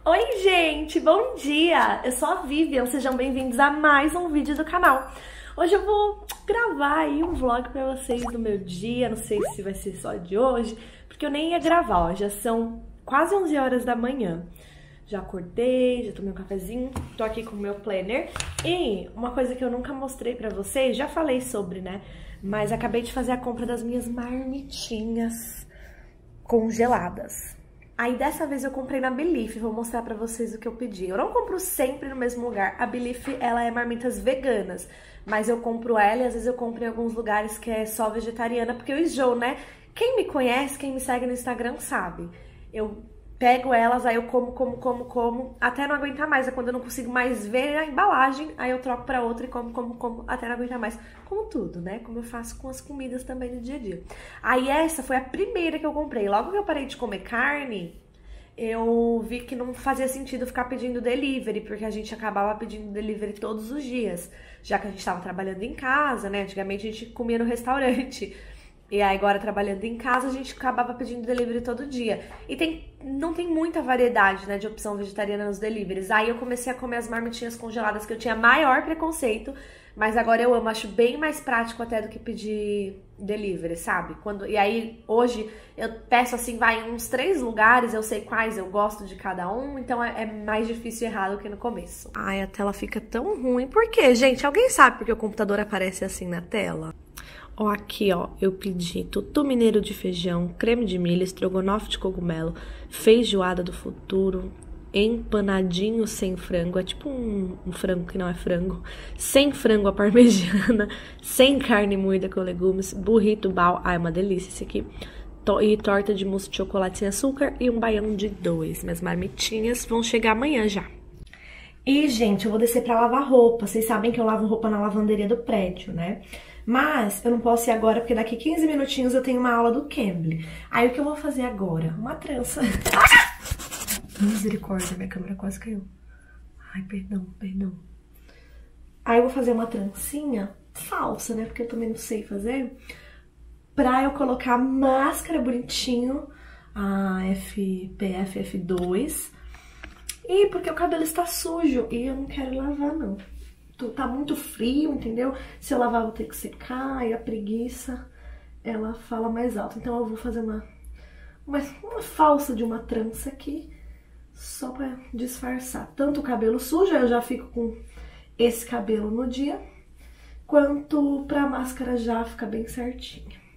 Oi gente, bom dia! Eu sou a Vivian, sejam bem-vindos a mais um vídeo do canal. Hoje eu vou gravar aí um vlog pra vocês do meu dia, não sei se vai ser só de hoje, porque eu nem ia gravar, ó, já são quase 11 horas da manhã. Já acordei, já tomei um cafezinho, tô aqui com o meu planner. E uma coisa que eu nunca mostrei pra vocês, já falei sobre, né? Mas acabei de fazer a compra das minhas marmitinhas congeladas. Aí dessa vez eu comprei na Belief, vou mostrar pra vocês o que eu pedi. Eu não compro sempre no mesmo lugar, a Belief ela é marmitas veganas, mas eu compro ela e às vezes eu compro em alguns lugares que é só vegetariana, porque eu enjoo, né? Quem me conhece, quem me segue no Instagram sabe. Eu pego elas, aí eu como, até não aguentar mais. É quando eu não consigo mais ver a embalagem, aí eu troco pra outra e como, até não aguentar mais. Como tudo, né? Como eu faço com as comidas também no dia a dia. Aí essa foi a primeira que eu comprei. Logo que eu parei de comer carne, eu vi que não fazia sentido ficar pedindo delivery, porque a gente acabava pedindo delivery todos os dias, já que a gente tava trabalhando em casa, né? Antigamente a gente comia no restaurante. E aí agora trabalhando em casa a gente acabava pedindo delivery todo dia. E não tem muita variedade, né, de opção vegetariana nos deliveries. Aí eu comecei a comer as marmitinhas congeladas que eu tinha maior preconceito, mas agora eu amo, acho bem mais prático até do que pedir delivery, sabe? E aí hoje eu peço assim, vai em uns 3 lugares, eu sei quais eu gosto de cada um, então é mais difícil errar do que no começo. Ai, a tela fica tão ruim. Por quê, gente? Alguém sabe por que o computador aparece assim na tela? Ó, aqui, ó, eu pedi tutu mineiro de feijão, creme de milho, estrogonofe de cogumelo, feijoada do futuro, empanadinho sem frango, é tipo um frango que não é frango, sem frango à parmegiana, sem carne moída com legumes, burrito bal, é uma delícia esse aqui, e torta de mousse de chocolate sem açúcar e um baião de 2. Minhas marmitinhas vão chegar amanhã já. E, gente, eu vou descer pra lavar roupa. Vocês sabem que eu lavo roupa na lavanderia do prédio, né? Mas eu não posso ir agora, porque daqui 15 minutinhos eu tenho uma aula do Cambly. Aí o que eu vou fazer agora? Uma trança. Misericórdia, minha câmera quase caiu. Ai, perdão. Aí eu vou fazer uma trancinha falsa, né? Porque eu também não sei fazer. Pra eu colocar máscara bonitinho, a SPF F2. E porque o cabelo está sujo e eu não quero lavar, não. Tá muito frio, entendeu? Se eu lavar, eu vou ter que secar e a preguiça, ela fala mais alto. Então eu vou fazer uma falsa de uma trança aqui, só pra disfarçar. Tanto o cabelo sujo, eu já fico com esse cabelo no dia, quanto pra máscara já fica bem certinha.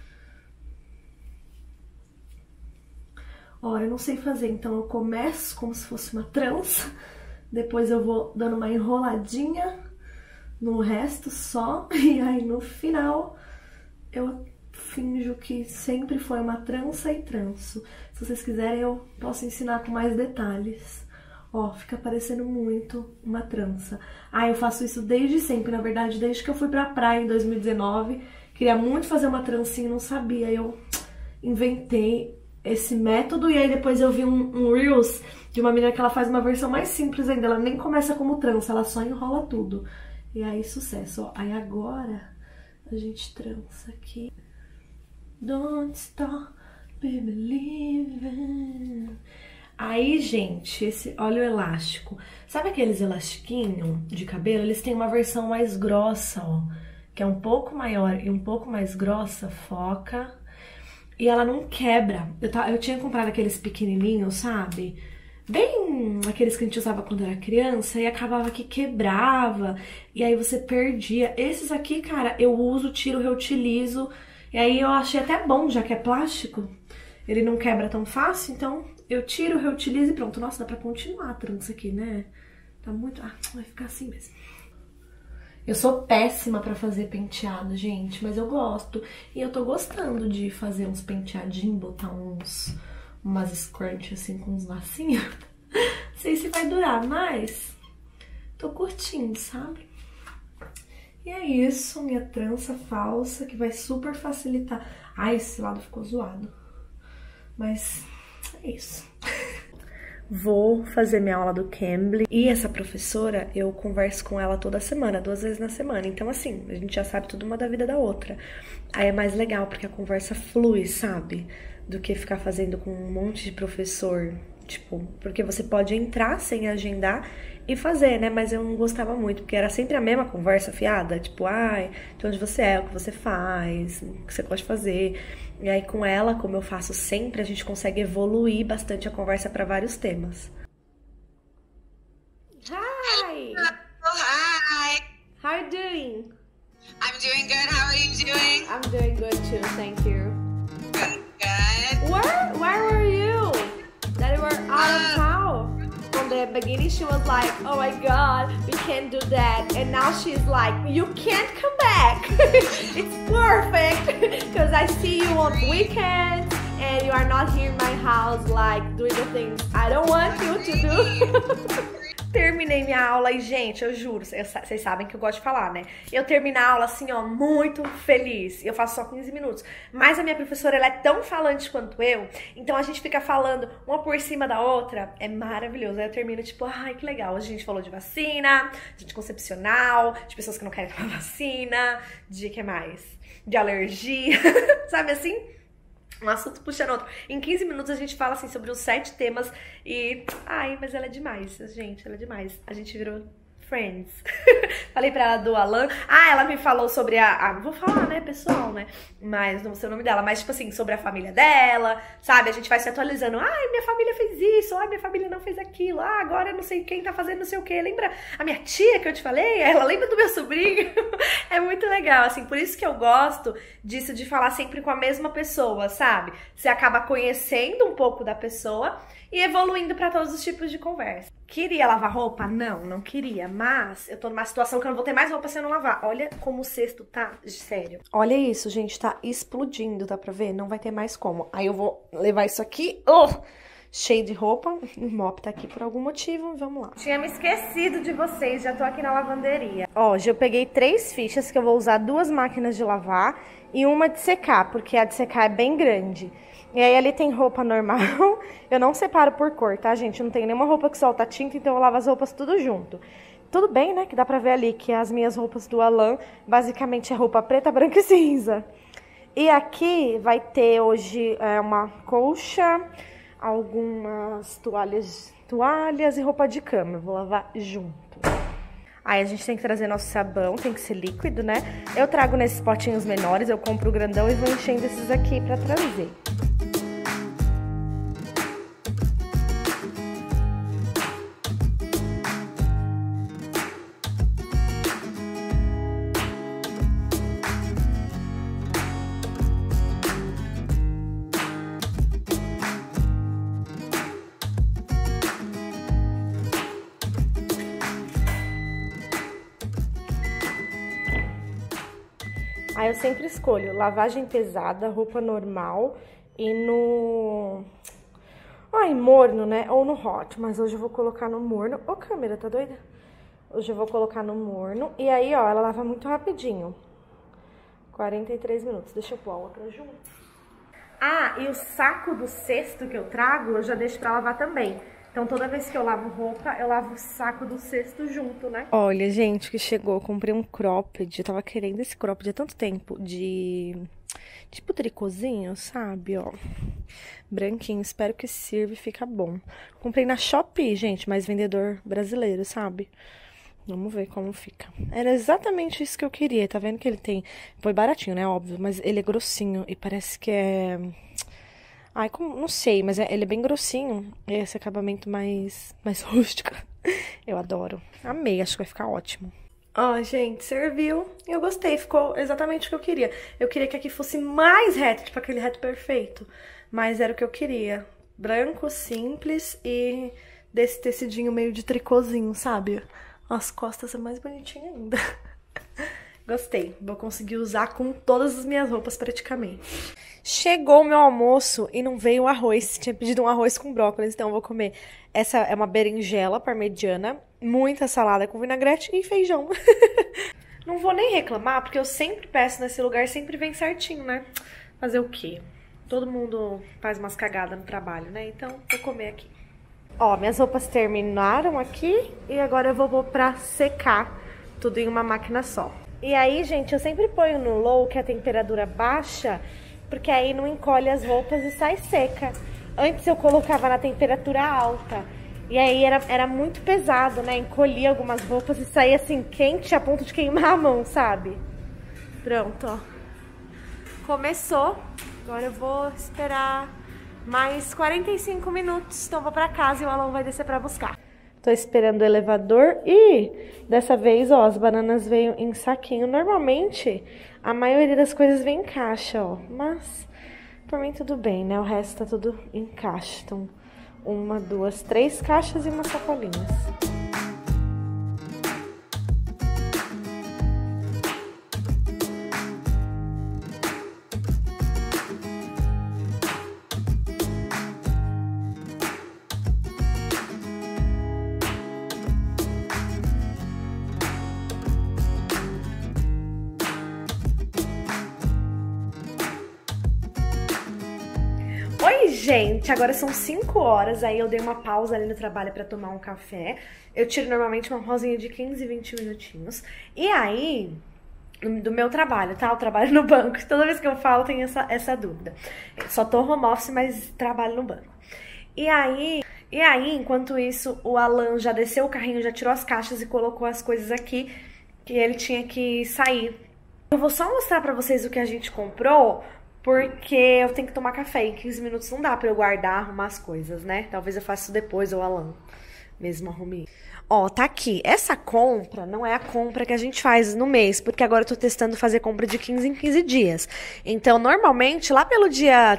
Ó, eu não sei fazer, então eu começo como se fosse uma trança, depois eu vou dando uma enroladinha no resto só, e aí no final eu finjo que sempre foi uma trança e tranço. Se vocês quiserem eu posso ensinar com mais detalhes. Ó, fica parecendo muito uma trança. Ah, eu faço isso desde sempre, na verdade, desde que eu fui pra praia em 2019. Queria muito fazer uma trancinha e não sabia, eu inventei esse método, e aí depois eu vi um Reels de uma menina que ela faz uma versão mais simples ainda, ela nem começa como trança, ela só enrola tudo. E aí, sucesso, ó. Aí agora a gente trança aqui. Don't stop believing. Aí, gente, olha o elástico. Sabe aqueles elastiquinhos de cabelo? Eles têm uma versão mais grossa, ó, que é um pouco maior e um pouco mais grossa, foca. E ela não quebra. Eu tinha comprado aqueles pequenininhos, sabe? Bem aqueles que a gente usava quando era criança, e acabava que quebrava, e aí você perdia. Esses aqui, cara, eu uso, tiro, reutilizo, e aí eu achei até bom, já que é plástico, ele não quebra tão fácil, então eu tiro, reutilizo e pronto. Nossa, dá pra continuar a trança aqui, né? Tá muito... Ah, vai ficar assim mesmo. Eu sou péssima pra fazer penteado, gente, mas eu gosto. E eu tô gostando de fazer uns penteadinhos, botar umas scrunch assim com uns lacinhos. Não sei se vai durar, mas tô curtindo, sabe? E é isso, minha trança falsa, que vai super facilitar. Ai, esse lado ficou zoado. Mas é isso. Vou fazer minha aula do Cambly. E essa professora, eu converso com ela toda semana, 2 vezes na semana. Então, assim, a gente já sabe tudo uma da vida da outra. Aí é mais legal, porque a conversa flui, sabe? Do que ficar fazendo com um monte de professor tipo, porque você pode entrar sem agendar e fazer, né? Mas eu não gostava muito, porque era sempre a mesma conversa fiada, tipo, ai, de onde você é, o que você faz, o que você pode fazer. E aí com ela, como eu faço sempre, a gente consegue evoluir bastante a conversa para vários temas. Hi! Oh, hi. How are you doing? I'm doing good. How are you doing? I'm doing good too, thank you. Good. Good. Where were you? That you were out of town. From the beginning she was like, oh my god, we can't do that. And now she's like, you can't come back. It's perfect. Because I see you on weekends and you are not here in my house like doing the things I don't want you to do. Terminei minha aula e, gente, eu juro, vocês sabem que eu gosto de falar, né? Eu termino a aula assim, ó, muito feliz. Eu faço só 15 minutos. Mas a minha professora, ela é tão falante quanto eu, então a gente fica falando uma por cima da outra. É maravilhoso. Aí eu termino tipo, ai, que legal. Hoje a gente falou de vacina, de anticoncepcional, de pessoas que não querem tomar vacina, de que mais? De alergia, sabe assim? Um assunto puxando outro. Em 15 minutos a gente fala assim sobre os 7 temas e... Ai, mas ela é demais, gente, ela é demais. A gente virou friends. Falei pra ela do Alan. Ah, ela me falou sobre não vou falar, né, pessoal, né? Mas não sei o nome dela. Mas, tipo assim, sobre a família dela, sabe? A gente vai se atualizando. Ai, minha família fez isso. Ai, minha família não fez aquilo. Ah, agora eu não sei quem tá fazendo não sei o quê. Lembra a minha tia que eu te falei? Ela lembra do meu sobrinho? É muito legal, assim. Por isso que eu gosto disso, de falar sempre com a mesma pessoa, sabe? Você acaba conhecendo um pouco da pessoa e evoluindo pra todos os tipos de conversa. Queria lavar roupa? Não, não queria. Mas eu tô numa situação que eu não vou ter mais roupa se eu não lavar. Olha como o cesto tá, sério. Olha isso, gente, tá explodindo, dá pra ver? Não vai ter mais como. Aí eu vou levar isso aqui, cheio de roupa. O mop tá aqui por algum motivo, vamos lá. Tinha me esquecido de vocês, já tô aqui na lavanderia. Ó, hoje eu peguei 3 fichas que eu vou usar 2 máquinas de lavar e uma de secar, porque a de secar é bem grande. E aí ali tem roupa normal, eu não separo por cor, tá, gente? Eu não tenho nenhuma roupa que solta tinta, então eu lavo as roupas tudo junto. Tudo bem, né, que dá pra ver ali que as minhas roupas do Alan, basicamente é roupa preta, branca e cinza. E aqui vai ter hoje uma colcha, algumas toalhas e roupa de cama, eu vou lavar junto. Aí a gente tem que trazer nosso sabão, tem que ser líquido, né? Eu trago nesses potinhos menores, eu compro o grandão e vou enchendo esses aqui pra trazer. Aí eu sempre escolho lavagem pesada, roupa normal e no... Ai, morno, né? Ou no hot, mas hoje eu vou colocar no morno. Ô, câmera, tá doida? Hoje eu vou colocar no morno. E aí, ó, ela lava muito rapidinho. 43 minutos. Deixa eu pôr a outra junto. Ah, e o saco do cesto que eu trago, eu já deixo pra lavar também. Então, toda vez que eu lavo roupa, eu lavo o saco do cesto junto, né? Olha, gente, que chegou. Eu comprei um cropped. Eu tava querendo esse cropped há tanto tempo. Tipo tricôzinho, sabe? Ó. Branquinho. Espero que sirva e fica bom. Comprei na Shopee, gente, mas vendedor brasileiro, sabe? Vamos ver como fica. Era exatamente isso que eu queria. Tá vendo que ele tem... Foi baratinho, né? Óbvio. Mas ele é grossinho e parece que é... Ai, como, não sei, mas ele é bem grossinho. E esse acabamento mais rústico. Eu adoro. Amei, acho que vai ficar ótimo. Ó, gente, serviu. Eu gostei, ficou exatamente o que eu queria. Eu queria que aqui fosse mais reto, tipo aquele reto perfeito. Mas era o que eu queria. Branco, simples e desse tecidinho meio de tricôzinho, sabe? As costas é mais bonitinha ainda. Gostei. Vou conseguir usar com todas as minhas roupas praticamente. Chegou o meu almoço e não veio o arroz. Tinha pedido um arroz com brócolis, então eu vou comer. Essa é uma berinjela parmegiana, muita salada com vinagrete e feijão. Não vou nem reclamar, porque eu sempre peço nesse lugar, sempre vem certinho, né? Fazer o quê? Todo mundo faz umas cagadas no trabalho, né? Então, vou comer aqui. Ó, minhas roupas terminaram aqui e agora eu vou pôr pra secar tudo em uma máquina só. E aí, gente, eu sempre ponho no low, que é a temperatura baixa, porque aí não encolhe as roupas e sai seca. Antes eu colocava na temperatura alta. E aí era muito pesado, né? Encolhia algumas roupas e saía assim quente a ponto de queimar a mão, sabe? Pronto, ó. Começou. Agora eu vou esperar mais 45 minutos. Então eu vou pra casa e o Alan vai descer pra buscar. Tô esperando o elevador e dessa vez, ó, as bananas veio em saquinho. Normalmente, a maioria das coisas vem em caixa, ó. Mas, por mim, tudo bem, né? O resto tá tudo em caixa. Então, 1, 2, 3 caixas e umas sacolinhas. Oi, gente! Agora são 5 horas, aí eu dei uma pausa ali no trabalho pra tomar um café. Eu tiro normalmente uma pausinha de 15, 20 minutinhos. E aí, do meu trabalho, tá? Eu trabalho no banco. Toda vez que eu falo tem essa dúvida. Eu só tô home office, mas trabalho no banco. E aí, enquanto isso, o Alan já desceu o carrinho, já tirou as caixas e colocou as coisas aqui que ele tinha que sair. Eu vou só mostrar pra vocês o que a gente comprou, porque eu tenho que tomar café. Em 15 minutos não dá pra eu guardar, arrumar as coisas, né? Talvez eu faça isso depois, ou Alan mesmo arrume. Ó, tá aqui. Essa compra não é a compra que a gente faz no mês, porque agora eu tô testando fazer compra de 15 em 15 dias. Então, normalmente, lá pelo dia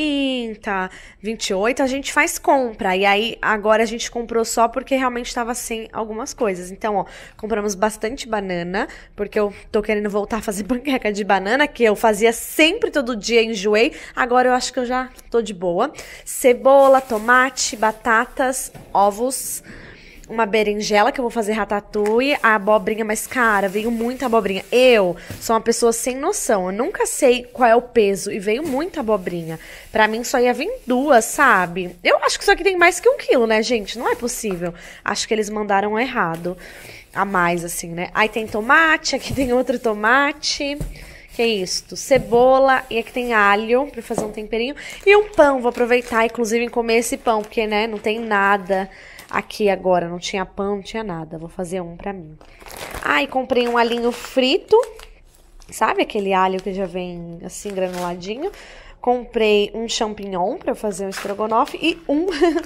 30, 28, a gente faz compra. E aí, agora a gente comprou só porque realmente tava sem algumas coisas. Então, ó, compramos bastante banana, porque eu tô querendo voltar a fazer panqueca de banana, que eu fazia sempre, todo dia, enjoei. Agora eu acho que eu já tô de boa. Cebola, tomate, batatas, ovos, uma berinjela, que eu vou fazer ratatouille, a abobrinha, mas cara, veio muita abobrinha. Eu sou uma pessoa sem noção, eu nunca sei qual é o peso, e veio muita abobrinha. Pra mim só ia vir 2, sabe? Eu acho que isso aqui tem mais que 1 quilo, né, gente? Não é possível. Acho que eles mandaram errado, a mais, assim, né? Aí tem tomate, aqui tem outro tomate. Que é isto? Cebola, e aqui tem alho pra fazer um temperinho. E um pão, vou aproveitar, inclusive, em comer esse pão, porque, né, não tem nada aqui agora, não tinha pão, não tinha nada. Vou fazer um pra mim. Ah, e comprei um alhinho frito, sabe aquele alho que já vem assim, granuladinho? Comprei um champignon pra fazer um estrogonofe e um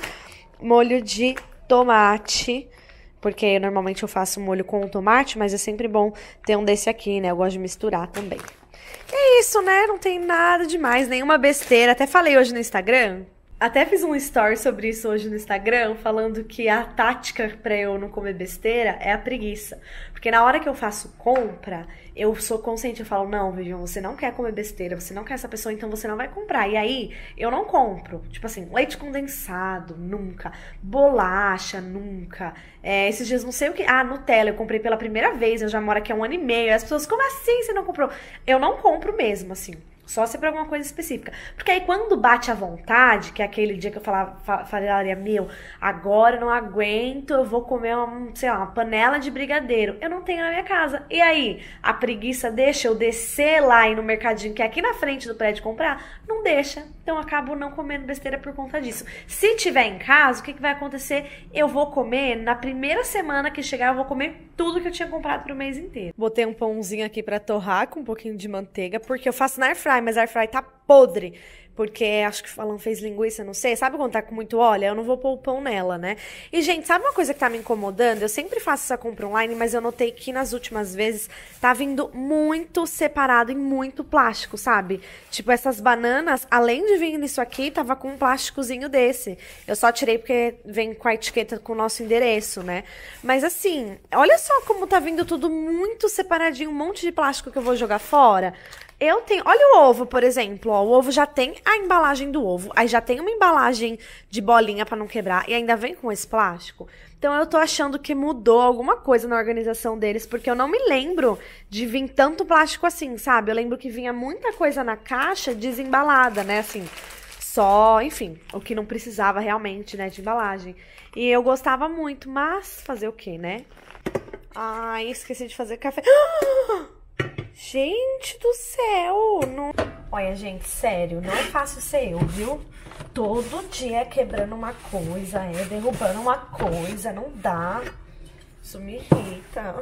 molho de tomate, porque normalmente eu faço molho com tomate, mas é sempre bom ter um desse aqui, né? Eu gosto de misturar também. É isso, né? Não tem nada demais, nenhuma besteira. Até falei hoje no Instagram. Até fiz um story sobre isso hoje no Instagram, falando que a tática pra eu não comer besteira é a preguiça. Porque na hora que eu faço compra, eu sou consciente, eu falo, não, Vivian, você não quer comer besteira, você não quer essa pessoa, então você não vai comprar. E aí, eu não compro. Tipo assim, leite condensado, nunca. Bolacha, nunca. Esses dias não sei o que. Ah, Nutella, eu comprei pela primeira vez, eu já moro aqui há 1 ano e meio. E as pessoas, como assim você não comprou? Eu não compro mesmo, assim. Só se for alguma coisa específica. Porque aí quando bate a vontade, que é aquele dia que eu falaria, meu, agora eu não aguento, eu vou comer sei lá, uma panela de brigadeiro. Eu não tenho na minha casa. E aí, a preguiça deixa eu descer lá e no mercadinho, que é aqui na frente do prédio, comprar? Não deixa. Então eu acabo não comendo besteira por conta disso. Se tiver em casa, o que vai acontecer? Eu vou comer, na primeira semana que chegar, eu vou comer tudo que eu tinha comprado pro mês inteiro. Botei um pãozinho aqui pra torrar com um pouquinho de manteiga, porque eu faço na airfry, mas a airfry tá podre. Porque acho que o Alan fez linguiça, não sei. Sabe quando tá com muito óleo? Eu não vou pôr o pão nela, né? E, gente, sabe uma coisa que tá me incomodando? Eu sempre faço essa compra online, mas eu notei que nas últimas vezes tá vindo muito separado em muito plástico, sabe? Tipo, essas bananas, além de vir nisso aqui, tava com um plásticozinho desse. Eu só tirei porque vem com a etiqueta com o nosso endereço, né? Mas, assim, olha só como tá vindo tudo muito separadinho. Um monte de plástico que eu vou jogar fora. Eu tenho, olha o ovo, por exemplo, ó, o ovo já tem a embalagem do ovo, aí já tem uma embalagem de bolinha pra não quebrar e ainda vem com esse plástico. Então eu tô achando que mudou alguma coisa na organização deles, porque eu não me lembro de vir tanto plástico assim, sabe? Eu lembro que vinha muita coisa na caixa desembalada, né, assim, só, enfim, o que não precisava realmente, né, de embalagem. E eu gostava muito, mas fazer o quê, né? Ai, esqueci de fazer café. Gente do céu! Não... Olha, gente, sério, não é fácil ser eu, viu? Todo dia quebrando uma coisa, derrubando uma coisa, não dá. Isso me irrita.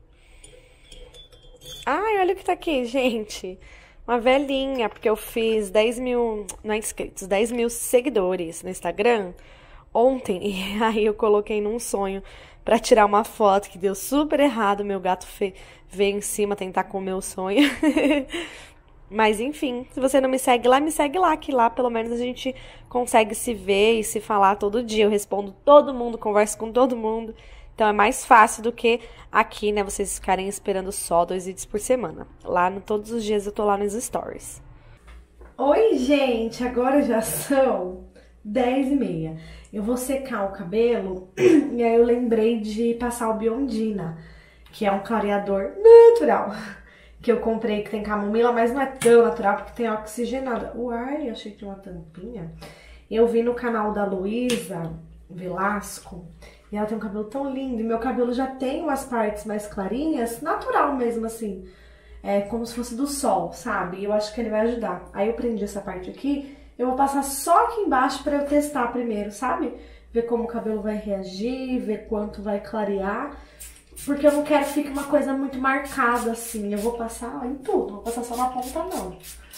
Ai, olha o que tá aqui, gente. Uma velhinha, porque eu fiz 10 mil, não é inscritos, 10 mil seguidores no Instagram ontem. E aí eu coloquei num sonho pra tirar uma foto que deu super errado. Meu gato veio em cima tentar comer o sonho. Mas enfim, se você não me segue lá, que lá pelo menos a gente consegue se ver e se falar todo dia. Eu respondo todo mundo, converso com todo mundo. Então é mais fácil do que aqui, né, vocês ficarem esperando só 2 vídeos por semana. Lá, todos os dias eu tô lá nos stories. Oi, gente! Agora já são 10h30. Eu vou secar o cabelo e aí eu lembrei de passar o Biondina, que é um clareador natural, que eu comprei, que tem camomila, mas não é tão natural porque tem oxigenada. Uai, achei que tinha uma tampinha. Eu vi no canal da Luísa Velasco e ela tem um cabelo tão lindo. E meu cabelo já tem umas partes mais clarinhas, natural mesmo, assim. É como se fosse do sol, sabe? E eu acho que ele vai ajudar. Aí eu prendi essa parte aqui. Eu vou passar só aqui embaixo pra eu testar primeiro, sabe? Ver como o cabelo vai reagir, ver quanto vai clarear. Porque eu não quero que fique uma coisa muito marcada, assim. Eu vou passar em tudo, não vou passar só na ponta, não.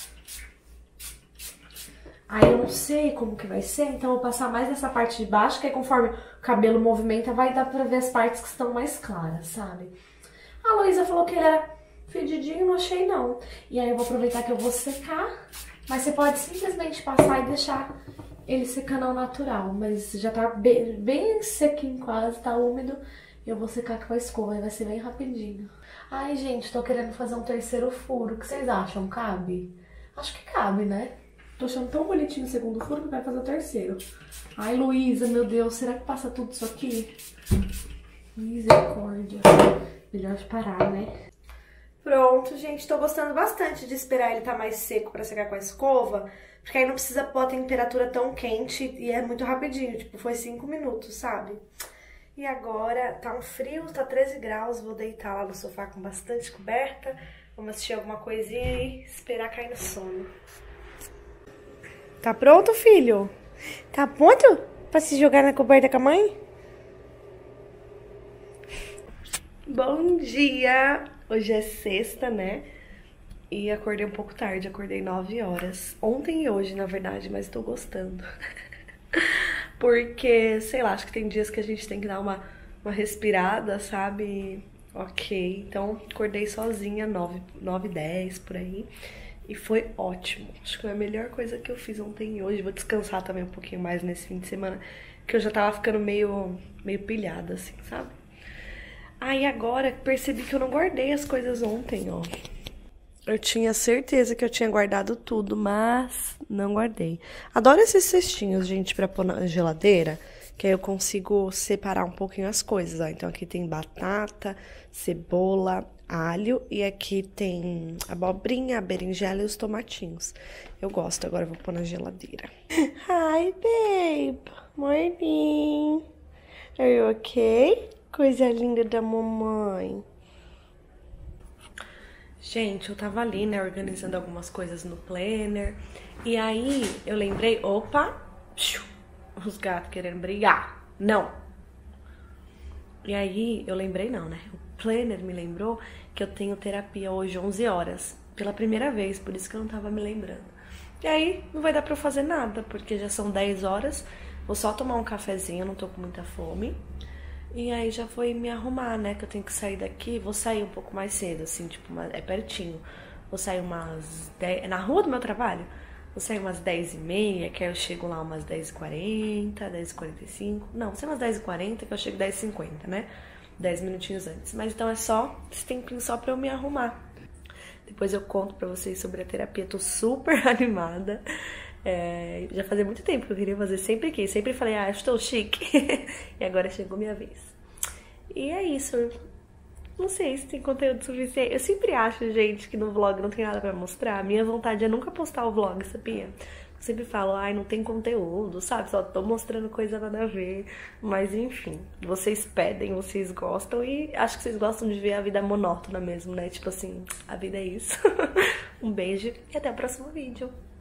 Aí eu não sei como que vai ser, então eu vou passar mais nessa parte de baixo, que aí conforme o cabelo movimenta, vai dar pra ver as partes que estão mais claras, sabe? A Luísa falou que ele era fedidinho, não achei não. E aí eu vou aproveitar que eu vou secar, mas você pode simplesmente passar e deixar ele secando ao natural. Mas já tá bem sequinho quase, tá úmido. Eu vou secar com a escova, aí vai ser bem rapidinho. Ai, gente, tô querendo fazer um terceiro furo. O que vocês acham? Cabe? Acho que cabe, né? Tô achando tão bonitinho o segundo furo que vai fazer o terceiro. Ai, Luísa, meu Deus, será que passa tudo isso aqui? Misericórdia. Melhor parar, né? Pronto, gente, tô gostando bastante de esperar ele tá mais seco pra secar com a escova, porque aí não precisa pôr a temperatura tão quente e é muito rapidinho, tipo, foi 5 minutos, sabe? E agora tá um frio, tá 13 graus, vou deitar lá no sofá com bastante coberta, vamos assistir alguma coisinha e esperar cair no sono. Tá pronto, filho? Tá pronto pra se jogar na coberta com a mãe? Bom dia! Hoje é sexta, né? E acordei um pouco tarde, acordei 9 horas. Ontem e hoje, na verdade, mas tô gostando. Porque, sei lá, acho que tem dias que a gente tem que dar uma respirada, sabe? Ok, então acordei sozinha, 9h10 por aí. E foi ótimo. Acho que foi a melhor coisa que eu fiz ontem e hoje. Vou descansar também um pouquinho mais nesse fim de semana, que eu já tava ficando meio pilhada, assim, sabe? Aí agora percebi que eu não guardei as coisas ontem, ó. Eu tinha certeza que eu tinha guardado tudo, mas não guardei. Adoro esses cestinhos, gente, pra pôr na geladeira, que aí eu consigo separar um pouquinho as coisas, ó. Então aqui tem batata, cebola, alho e aqui tem abobrinha, a berinjela e os tomatinhos. Eu gosto, agora eu vou pôr na geladeira. Hi, babe. Morning. Are you okay? Coisa linda da mamãe. Gente, eu tava ali, né, organizando algumas coisas no planner. E aí eu lembrei, opa, os gatos querendo brigar. Não. E aí eu lembrei não, né? O planner me lembrou que eu tenho terapia hoje 11 horas. Pela primeira vez, por isso que eu não tava me lembrando. E aí não vai dar pra eu fazer nada, porque já são 10 horas. Vou só tomar um cafezinho, não tô com muita fome. E aí já foi me arrumar, né, que eu tenho que sair daqui. Vou sair um pouco mais cedo, assim, tipo, é pertinho. Vou sair umas 10... na rua do meu trabalho. Vou sair umas 10h30, que aí eu chego lá umas 10h40, 10h45. Não, vou sair umas 10h40, que eu chego 10h50, né? 10 minutinhos antes. Mas então é só esse tempinho só pra eu me arrumar. Depois eu conto pra vocês sobre a terapia. Tô super animada. Já fazia muito tempo que eu queria fazer, sempre quis, sempre falei, ah, estou chique. E agora chegou minha vez. E é isso. Não sei se tem conteúdo suficiente. Eu sempre acho, gente, que no vlog não tem nada pra mostrar. A minha vontade é nunca postar o vlog, sabia? sempre falo, ai, não tem conteúdo, sabe? Só tô mostrando coisa nada a ver. Mas enfim, vocês pedem, vocês gostam e acho que vocês gostam de ver a vida monótona mesmo, né? Tipo assim, a vida é isso. Um beijo e até o próximo vídeo.